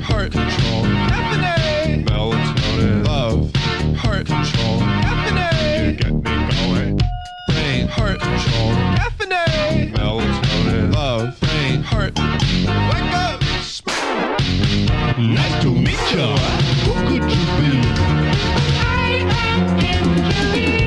heart control, caffeinated, melatonin, love, heart control, caffeinated, you get me going, brain, heart control, caffeinated, melatonin, love, brain, heart, wake up, smile. Nice to meet ya. Who could you be? I am Angelique.